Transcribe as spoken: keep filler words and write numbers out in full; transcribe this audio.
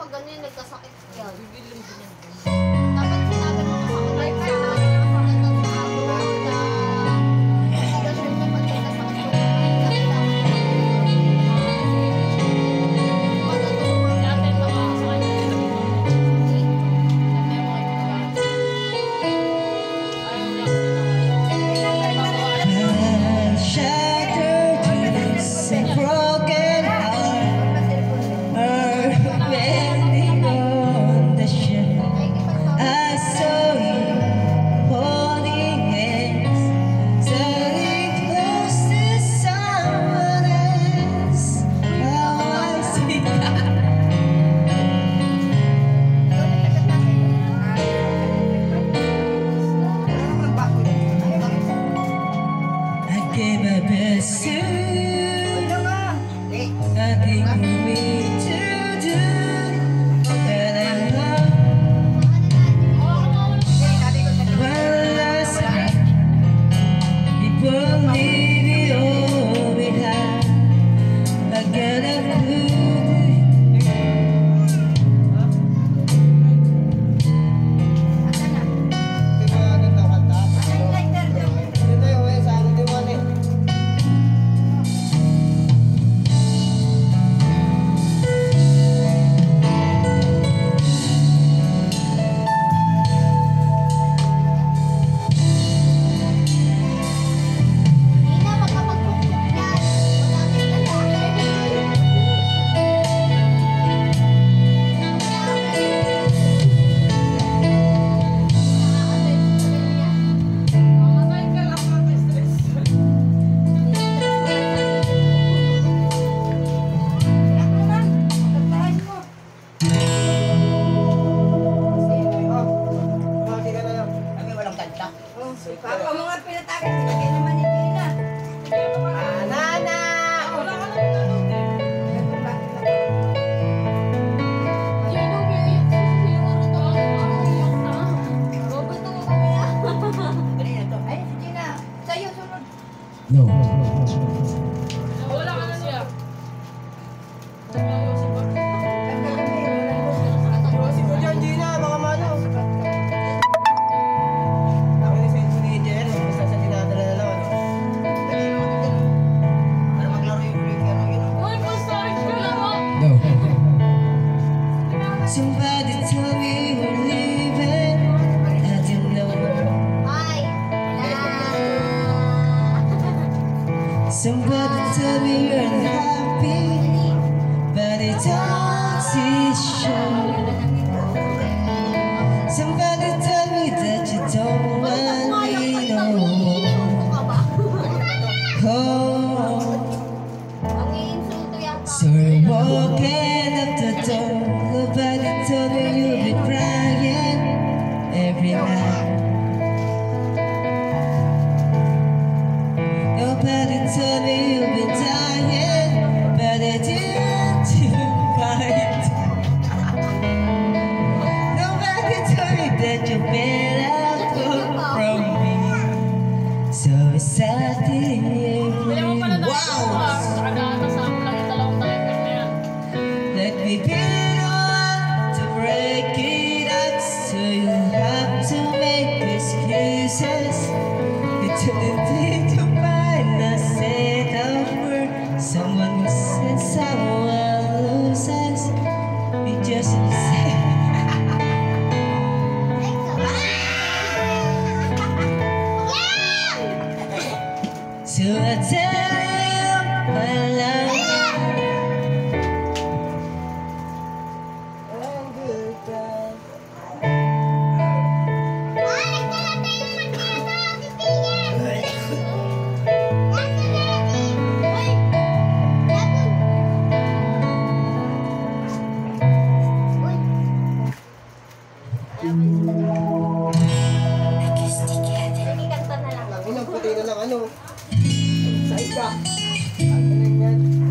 pag ganyan, nagkasakit yan. Bibilim din yan. Dapat sinabi mo kasakit ka. No. Wala ka na siya. Si Kuya Gina, baka mano. Ako ni Sensi ni Jen, basta sa dinadala na lang. Para maglaro yung break yan. Uy, pastorage ka lang mo. No. Somebody tell me you're leaving. I didn't know. Ay! Somebody tell me you're unhappy, but it don't show. Somebody tell me that you don't want me no more. Oh, Ang iinsulto yata. so you're walking up the door. Nobody told me you'll be crying every night. Nobody told me you've been dying, but I didn't fight. Nobody told me that you've been out from me. So sadly, Kaya mo pala tayo. wow, Nakagana sa lang yung dalawang timer na yan. let me be the one to break it up, so you have to make excuses. Eternity to find a set of words. Someone who says someone loses. It just says. So I tell you I love you. And goodbye. Sige, kanta na lang. Ang inang puti na lang ano. Saan ka? Ang galing yan.